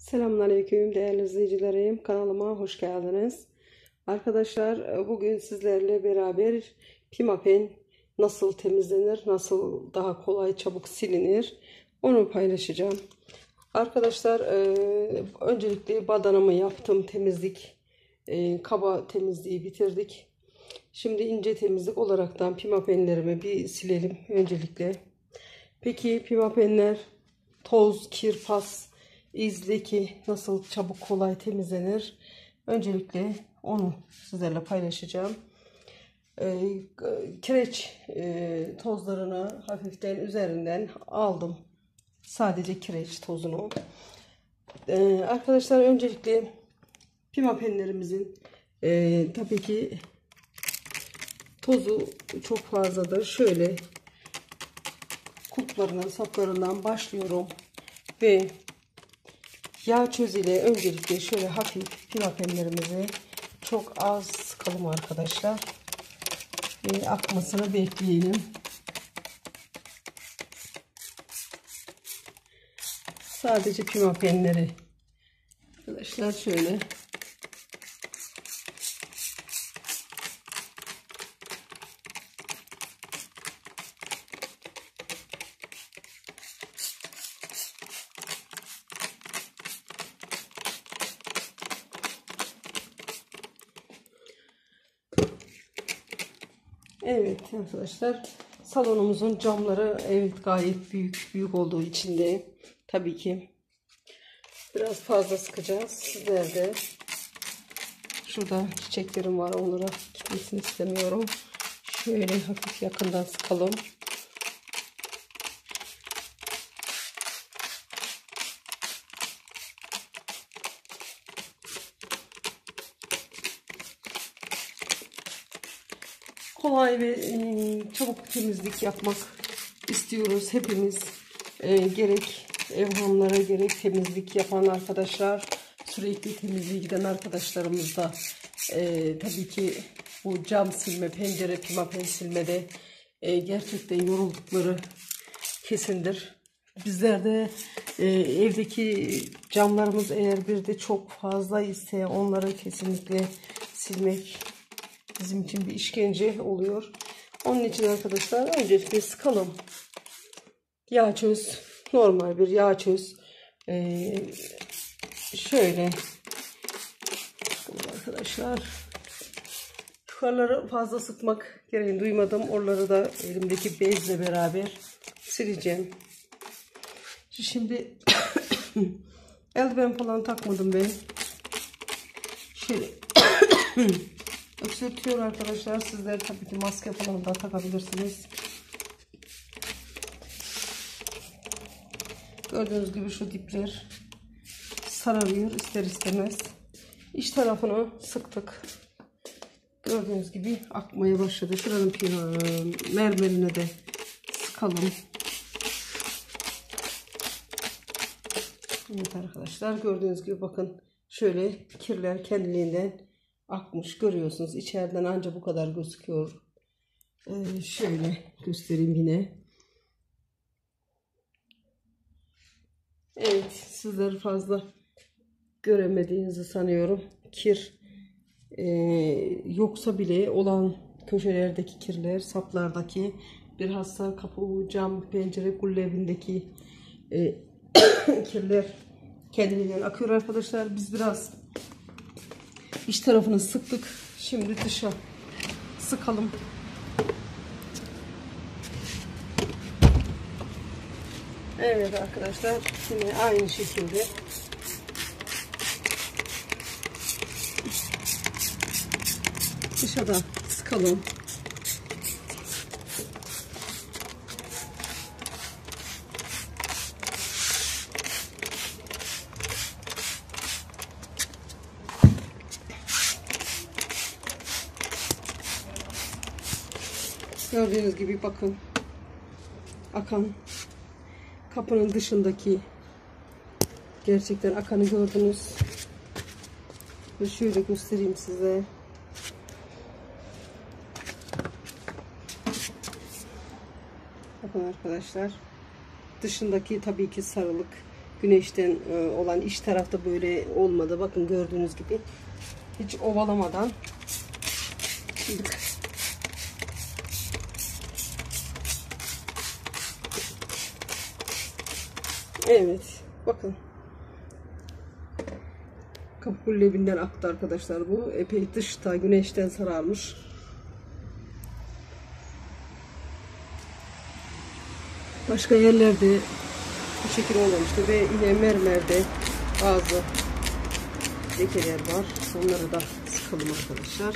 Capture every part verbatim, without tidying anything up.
Selamünaleyküm değerli izleyicilerim. Kanalıma hoş geldiniz. Arkadaşlar bugün sizlerle beraber pimapen nasıl temizlenir, nasıl daha kolay çabuk silinir onu paylaşacağım. Arkadaşlar öncelikle badanamı yaptım, temizlik, kaba temizliği bitirdik. Şimdi ince temizlik olaraktan pimapenlerimi bir silelim öncelikle. Peki pimapenler toz, kir, pas, iz, leke nasıl çabuk kolay temizlenir? Öncelikle onu sizlerle paylaşacağım. Ee, kireç e, tozlarını hafiften üzerinden aldım. Sadece kireç tozunu. Ee, arkadaşlar öncelikle pimapenlerimizin e, tabii ki tozu çok fazladır. Şöyle kulplarından, saplarından başlıyorum ve yağ çöz ile öncelikle şöyle hafif pimapenlerimizi çok az sıkalım arkadaşlar ve akmasını bekleyelim. Sadece pimapenleri arkadaşlar şöyle evet arkadaşlar, salonumuzun camları evet gayet büyük büyük olduğu için de tabii ki biraz fazla sıkacağız. Sizler de şurada çiçeklerim var, onlara gitmesini istemiyorum. Şöyle hafif yakından sıkalım. Kolay ve çabuk temizlik yapmak istiyoruz hepimiz. E, gerek ev hanımları, gerek temizlik yapan arkadaşlar, sürekli temizliğe giden arkadaşlarımız da e, tabii ki bu cam silme, pencere, pimapen silmede e, gerçekten yoruldukları kesindir. Bizler de e, evdeki camlarımız eğer bir de çok fazla ise onları kesinlikle silmek bizim için bir işkence oluyor. Onun için arkadaşlar öncelikle sıkalım. Yağ çöz, normal bir yağ çöz. Ee, şöyle arkadaşlar, yukarıları fazla sıkmak gereğini duymadım. Oraları da elimdeki bezle beraber sileceğim. Şimdi eldiven falan takmadım ben. Şöyle öksürtüyor arkadaşlar. Sizler tabii ki maske falan da takabilirsiniz. Gördüğünüz gibi şu dipler sararıyor ister istemez. İç tarafını sıktık. Gördüğünüz gibi akmaya başladı. Şuranın mermerine de sıkalım. Evet arkadaşlar, gördüğünüz gibi bakın şöyle kirler kendiliğinden akmış, görüyorsunuz. İçeriden ancak bu kadar gözüküyor. Ee, şöyle göstereyim yine. Evet, sizler fazla göremediğinizi sanıyorum. Kir e, yoksa bile olan köşelerdeki kirler, saplardaki, bilhassa kapı, cam, pencere, kullevindeki e, kirler kendiliğinden akıyor arkadaşlar. Biz biraz iç tarafını sıktık. Şimdi dışa sıkalım. Evet arkadaşlar, yine aynı şekilde dışarıda sıkalım. Gördüğünüz gibi bakın akan kapının dışındaki gerçekten akanı gördünüz. Ve şöyle göstereyim size. Bakın arkadaşlar, dışındaki tabii ki sarılık güneşten e, olan iç tarafta böyle olmadı. Bakın gördüğünüz gibi hiç ovalamadan. Şimdi evet, bakın kabuk levinden aktı arkadaşlar bu. Epey dışta güneşten sararmış. Başka yerlerde bu şekilde olmamıştı ve yine mermerde bazı lekeler var. Onları da sıkalım arkadaşlar.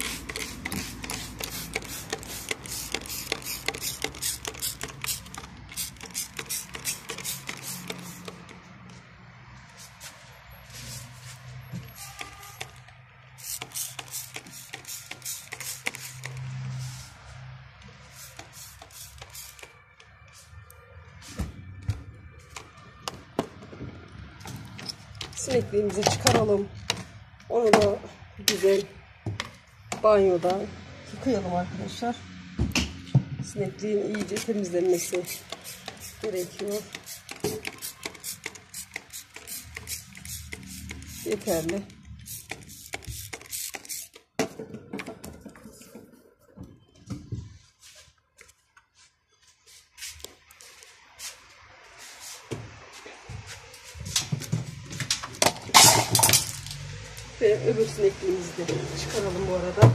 Sinekliğimizi çıkaralım. Onu da güzel banyoda yıkayalım arkadaşlar. Sinekliğin iyice temizlenmesi gerekiyor. Yeterli. Ve öbür sinekliğimizi de çıkaralım bu arada.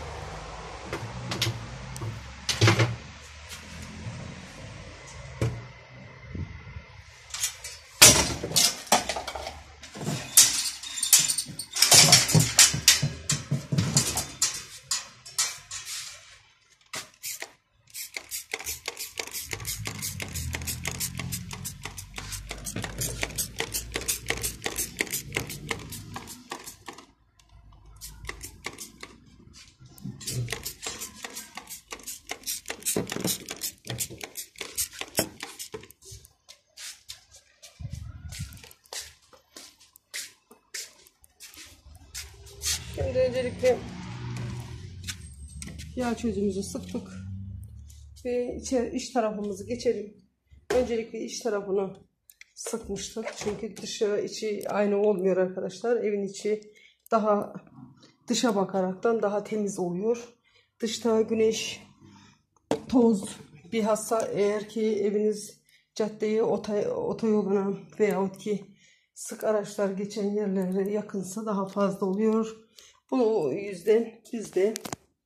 Şimdi öncelikle yağ çözümümüzü sıktık ve içeri, iç tarafımızı geçelim. Öncelikle iç tarafını sıkmıştık çünkü dışı içi aynı olmuyor arkadaşlar. Evin içi daha dışa bakaraktan daha temiz oluyor. Dışta güneş, toz, bilhassa eğer ki eviniz caddeye, otoyoluna veyahut ki sık araçlar geçen yerlere yakınsa daha fazla oluyor. Bu yüzden biz de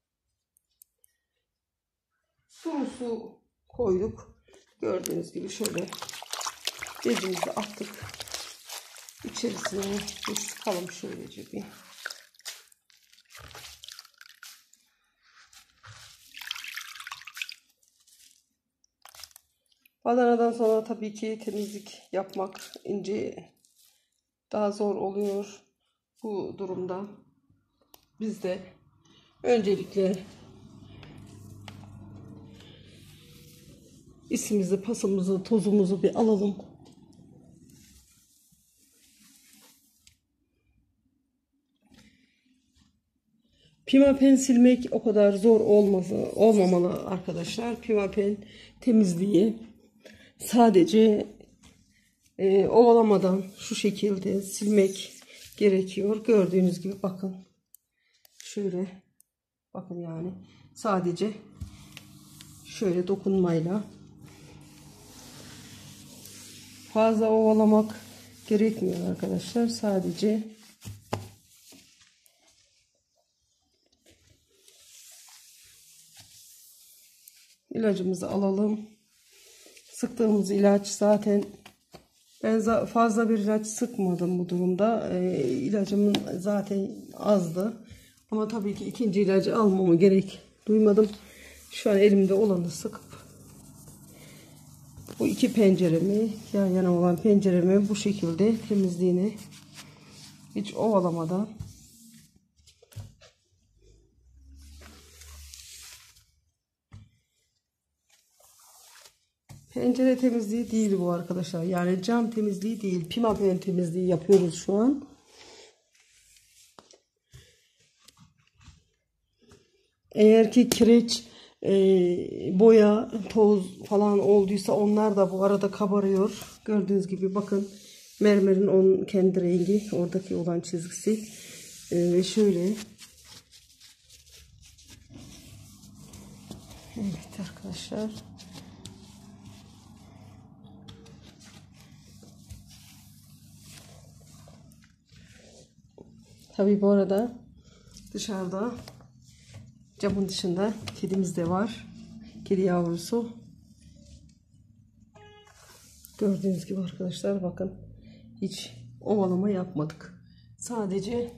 sulu su koyduk. Gördüğünüz gibi şöyle bezimizi attık. İçerisine bir sıkalım şöylece bir. Badanadan sonra tabii ki temizlik yapmak ince daha zor oluyor. Bu durumda biz de öncelikle isimizi, pasımızı, tozumuzu bir alalım. Pimapen silmek o kadar zor olmalı, olmamalı arkadaşlar. Pimapen temizliği sadece e, ovalamadan şu şekilde silmek gerekiyor. Gördüğünüz gibi bakın. Şöyle bakın, yani sadece şöyle dokunmayla, fazla ovalamak gerekmiyor arkadaşlar. Sadece ilacımızı alalım. Sıktığımız ilaç zaten ben fazla bir ilaç sıkmadım bu durumda. E, ilacımın zaten azdı. Ama tabii ki ikinci ilacı almama gerek duymadım. Şu an elimde olanı sıkıp bu iki penceremi, yan yana olan penceremi bu şekilde temizliğini hiç ovalamadan pencere temizliği değil bu arkadaşlar. Yani cam temizliği değil. Pimapen temizliği yapıyoruz şu an. Eğer ki kireç, e, boya, toz falan olduysa onlar da bu arada kabarıyor. Gördüğünüz gibi bakın Mermerin onun kendi rengi, oradaki olan çizgisi. Ee, ve şöyle. Evet arkadaşlar. Tabii bu arada dışarıda, camın dışında kedimiz de var. Kedi yavrusu. Gördüğünüz gibi arkadaşlar, bakın hiç ovalama yapmadık. Sadece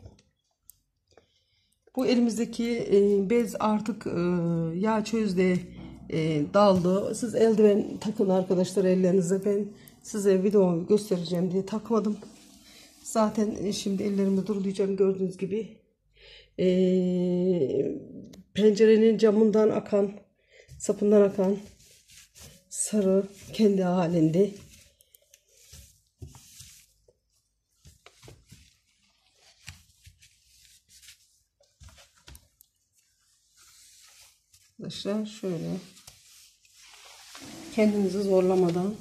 bu elimizdeki e, bez artık e, yağ çözde e, daldı. Siz eldiven takın arkadaşlar ellerinize. Ben size videomu göstereceğim diye takmadım. Zaten şimdi ellerimi durulayacağım, gördüğünüz gibi. E, pencerenin camından akan, sapından akan sarı kendi halinde. Arkadaşlar şöyle kendinizi zorlamadan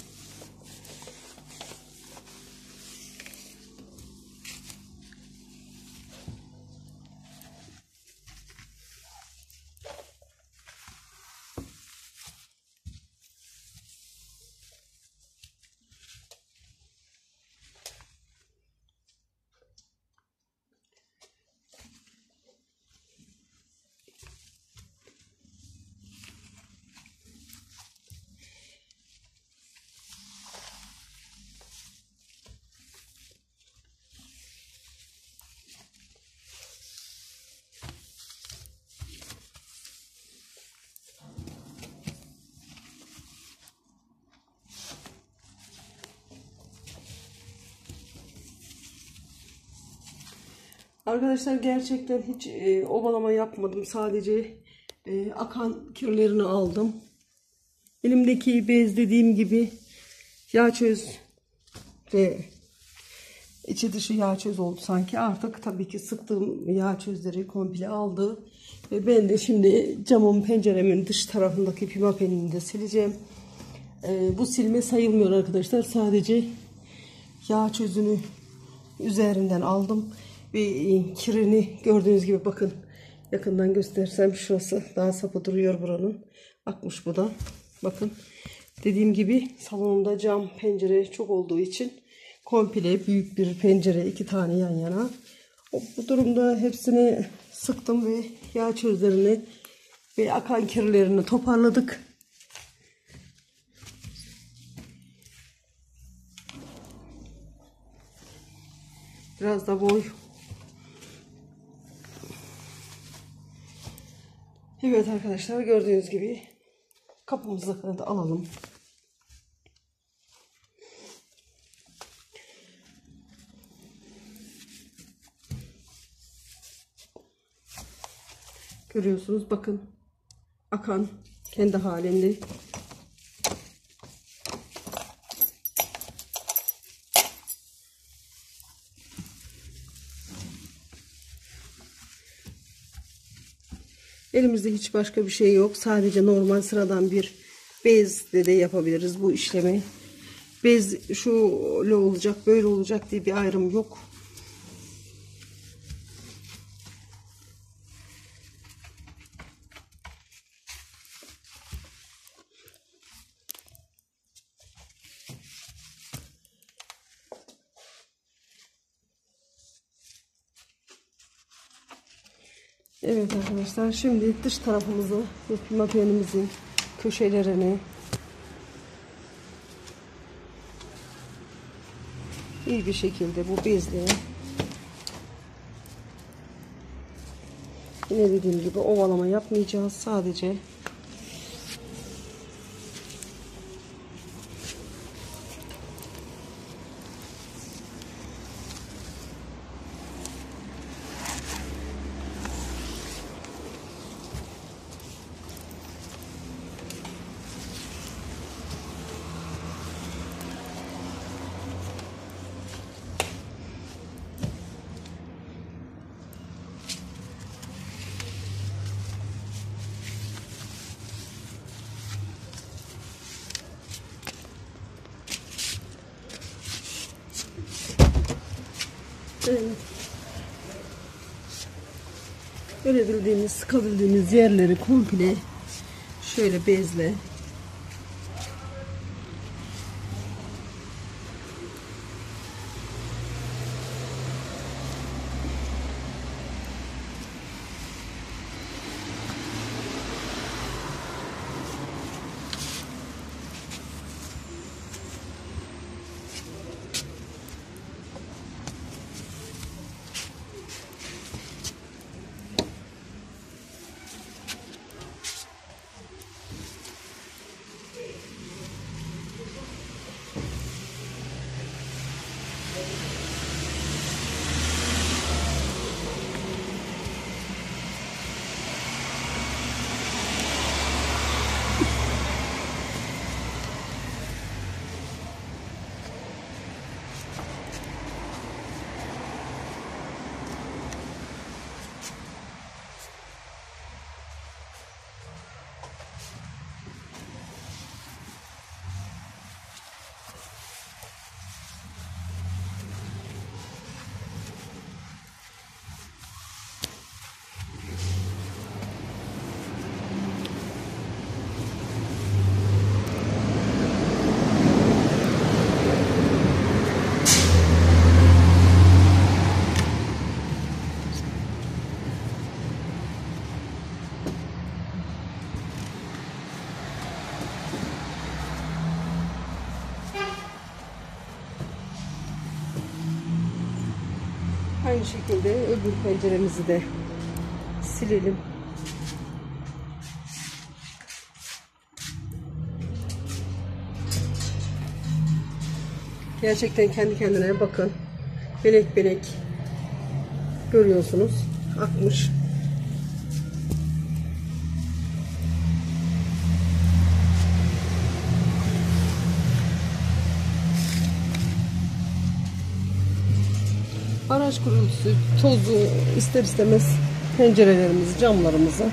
arkadaşlar, gerçekten hiç e, ovalama yapmadım. Sadece e, akan kirlerini aldım. Elimdeki bez dediğim gibi yağ çöz ve içi dışı yağ çöz oldu sanki. Artık tabii ki sıktığım yağ çözleri komple aldı. Ve ben de şimdi camın, penceremin dış tarafındaki pimapenini de sileceğim. E, bu silme sayılmıyor arkadaşlar. Sadece yağ çözünü üzerinden aldım. Ve kirini gördüğünüz gibi, bakın yakından göstersem şurası daha sapı duruyor, buranın akmış bu da. Bakın dediğim gibi salonumda cam, pencere çok olduğu için komple büyük bir pencere, iki tane yan yana. Bu durumda hepsini sıktım ve yağ çözlerini ve akan kirlerini toparladık. Biraz da boy. Evet arkadaşlar, gördüğünüz gibi kapımızı da alalım. Görüyorsunuz, bakın akan kendi halinde. Elimizde hiç başka bir şey yok. Sadece normal sıradan bir bezle de yapabiliriz bu işlemi. Bez şöyle olacak, böyle olacak diye bir ayrım yok. Evet arkadaşlar, şimdi dış tarafımızı ve pimapenimizin köşelerini iyi bir şekilde bu bezle, yine dediğim gibi ovalama yapmayacağız. Sadece Evet. Örebildiğimiz, sıkabildiğimiz yerleri komple şöyle bezle aynı şekilde öbür penceremizi de silelim. Gerçekten kendi kendine bakın. Belek belek görüyorsunuz. Akmış. Araç gürültüsü, tozu ister istemez pencerelerimizi, camlarımızı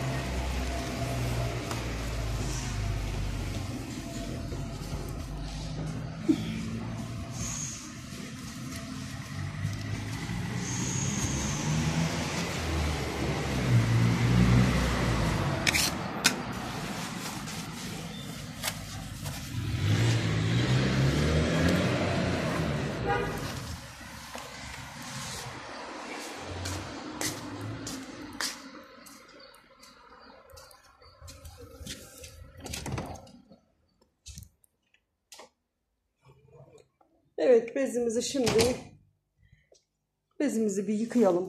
evet, bezimizi şimdi bezimizi bir yıkayalım.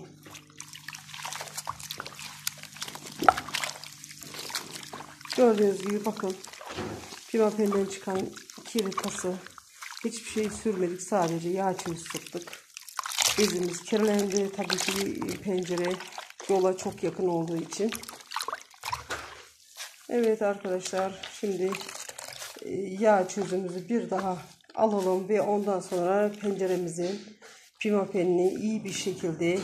Gördüğünüz gibi bakın, pimapeniden çıkan kiri tası, hiçbir şey sürmedik, sadece yağ çivi sıktık. Bezimiz kirlendi tabii ki, pencere yola çok yakın olduğu için. Evet arkadaşlar, şimdi yağ çözümümüzü bir daha alalım ve ondan sonra penceremizin pimapenini iyi bir şekilde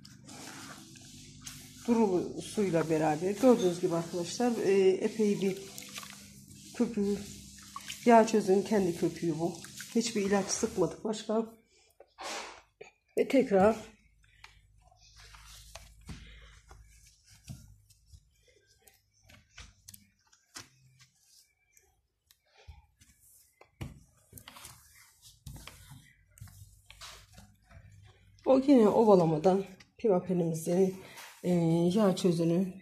durulu suyla beraber, gördüğünüz gibi arkadaşlar, epey bir köpüğü, yağ çözünün kendi köpüğü bu. Hiçbir ilaç sıkmadık başka. Ve tekrar o yine ovalamadan pimapenimizin e, yağ çözünü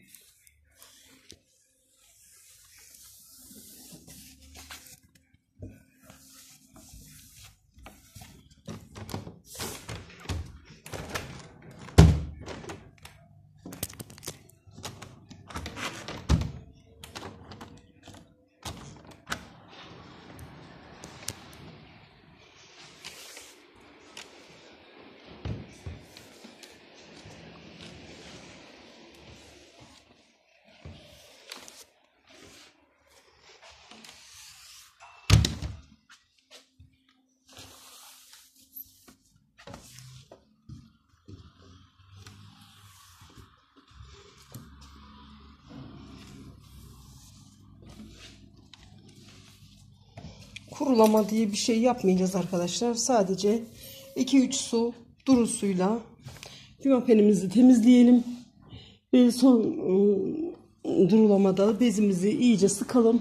kurulama diye bir şey yapmayacağız arkadaşlar. Sadece iki üç su duru suyla pimapenimizi temizleyelim. Ve son ıı, durulamada bezimizi iyice sıkalım.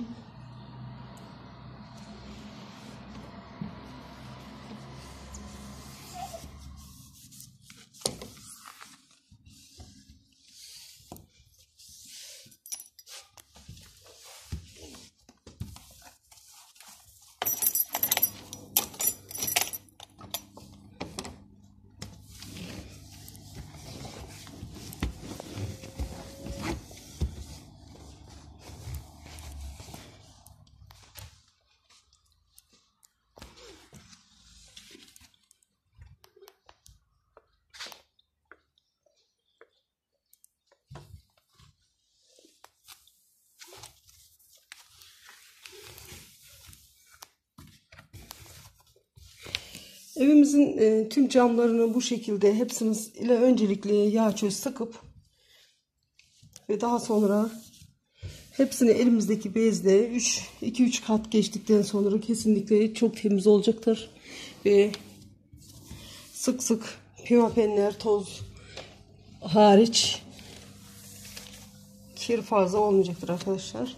Evimizin e, tüm camlarını bu şekilde hepsini ile öncelikle yağ çöz sıkıp ve daha sonra hepsini elimizdeki bezle iki üç kat geçtikten sonra kesinlikle çok temiz olacaktır. Ve sık sık pimapenler toz hariç kir fazla olmayacaktır arkadaşlar.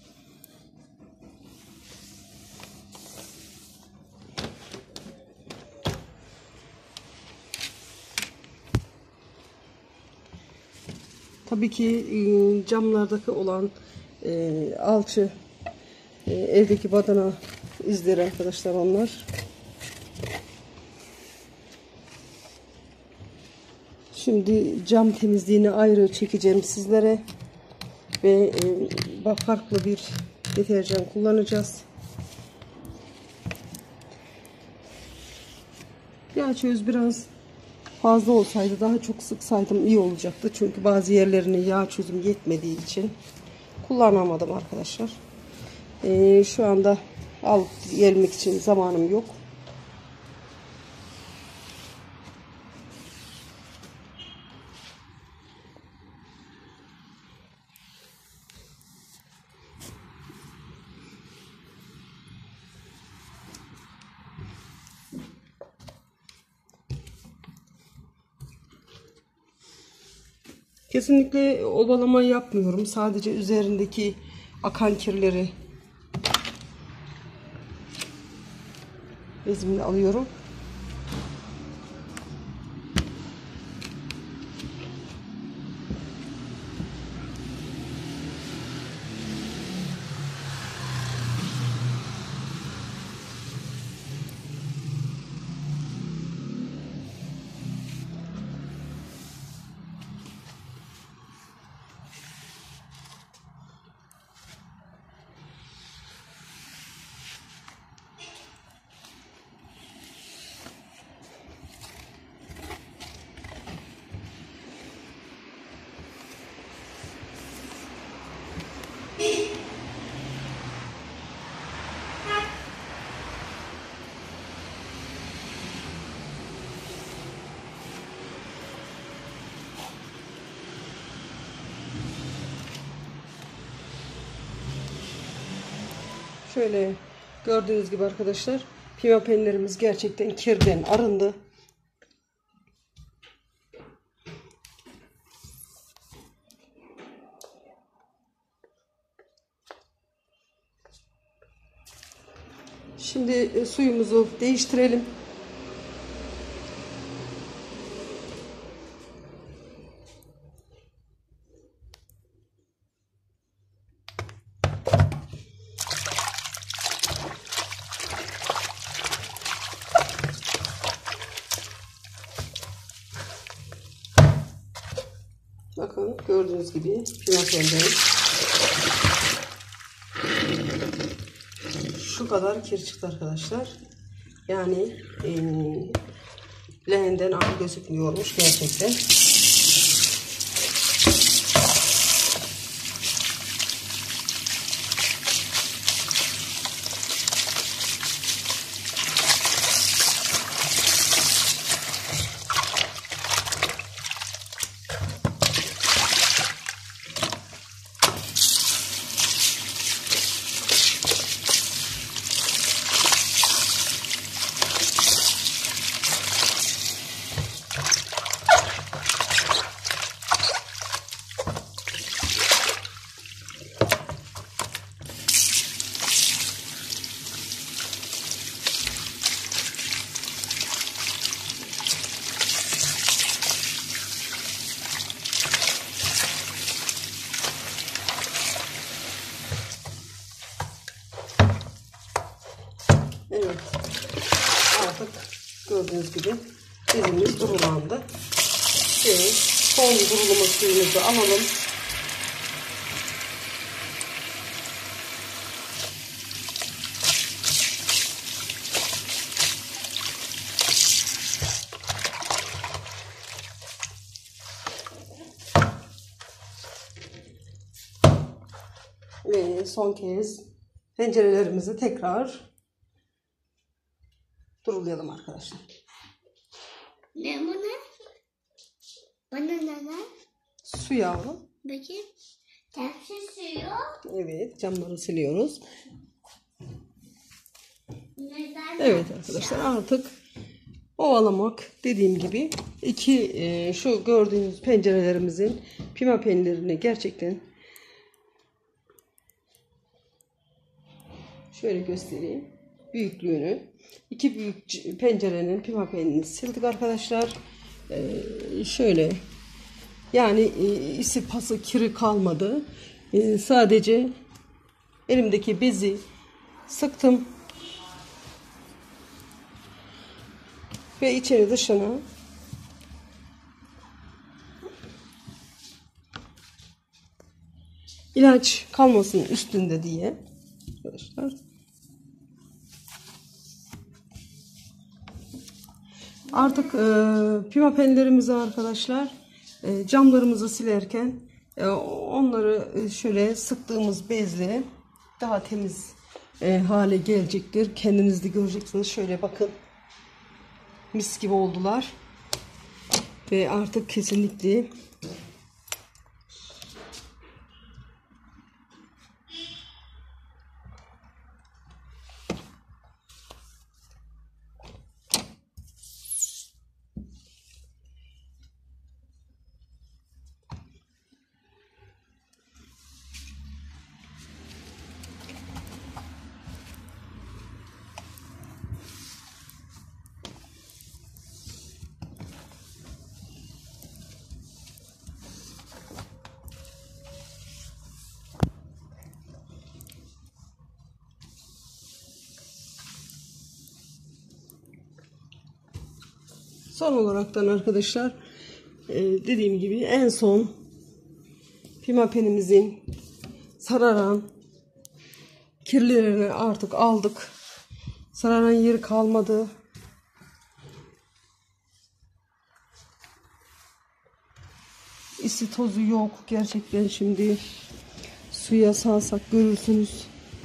Tabii ki camlardaki olan e, alçı, e, evdeki badana izleri arkadaşlar onlar. Şimdi cam temizliğini ayrı çekeceğim sizlere ve e, farklı bir deterjan kullanacağız. Yağ çöz biraz fazla olsaydı, daha çok sıksaydım iyi olacaktı. Çünkü bazı yerlerine yağ çözüm yetmediği için kullanamadım arkadaşlar. Ee, şu anda alıp gelmek için zamanım yok. Kesinlikle ovalama yapmıyorum. Sadece üzerindeki akan kirleri bezimle alıyorum. Şöyle gördüğünüz gibi arkadaşlar, pimapenlerimiz gerçekten kirden arındı. Şimdi suyumuzu değiştirelim. Bakın gördüğünüz gibi pimapenlerim şu kadar kir çıktı arkadaşlar. Yani e, leğenden ağır gözükmüyormuş gerçekten. gördüğünüz gibi bezimiz durulandı. Ve son durulama suyumuzu alalım. Ve son kez tencerelerimizi tekrar durulayalım arkadaşlar. Ne bu ne? Bana ne ne? Su yağı. Bakayım. Tepsi suyu. Evet, camları siliyoruz. Neden Evet arkadaşlar, artık ovalamak dediğim gibi iki e, şu gördüğünüz pencerelerimizin pimapenlerini gerçekten şöyle göstereyim büyüklüğünü. İki büyük pencerenin pimapenini sildik arkadaşlar. Ee, şöyle yani e, isi pası kiri kalmadı. E, sadece elimdeki bezi sıktım ve içeri dışına ilaç kalmasın üstünde diye arkadaşlar. Artık e, pimapenlerimizi arkadaşlar e, camlarımızı silerken e, onları şöyle sıktığımız bezle daha temiz e, hale gelecektir. Kendiniz de göreceksiniz. Şöyle bakın, mis gibi oldular ve artık kesinlikle son olaraktan arkadaşlar e, dediğim gibi en son pimapenimizin sararan kirlerini artık aldık. Sararan yeri kalmadı. İsi tozu yok. Gerçekten şimdi suya salsak görürsünüz.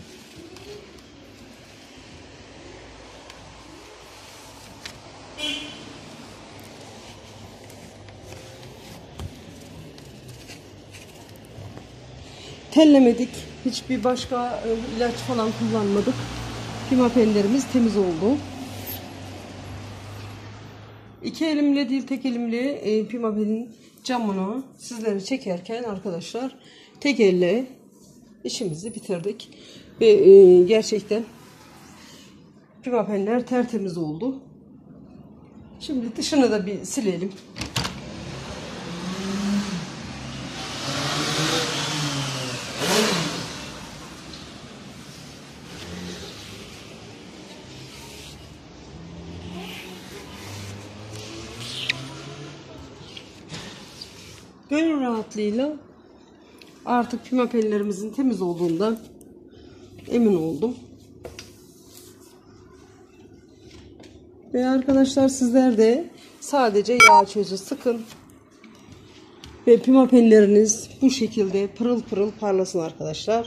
Tellemedik. Hiçbir başka e, ilaç falan kullanmadık. Pimapenlerimiz temiz oldu. İki elimle değil, tek elimle e, pimapenin camını sizlere çekerken arkadaşlar tek elle işimizi bitirdik. Ve e, gerçekten pimapenler tertemiz oldu. Şimdi dışını da bir silelim. Gönül rahatlığıyla artık pimapenlerimizin temiz olduğundan emin oldum. Ve arkadaşlar sizler de sadece yağ çözü sıkın ve pimapenleriniz bu şekilde pırıl pırıl parlasın arkadaşlar.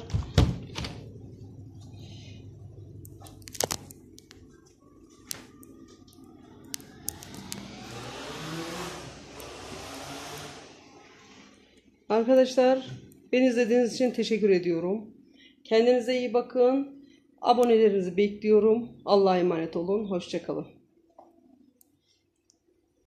Arkadaşlar, beni izlediğiniz için teşekkür ediyorum. Kendinize iyi bakın. Abonelerinizi bekliyorum. Allah'a emanet olun. Hoşça kalın.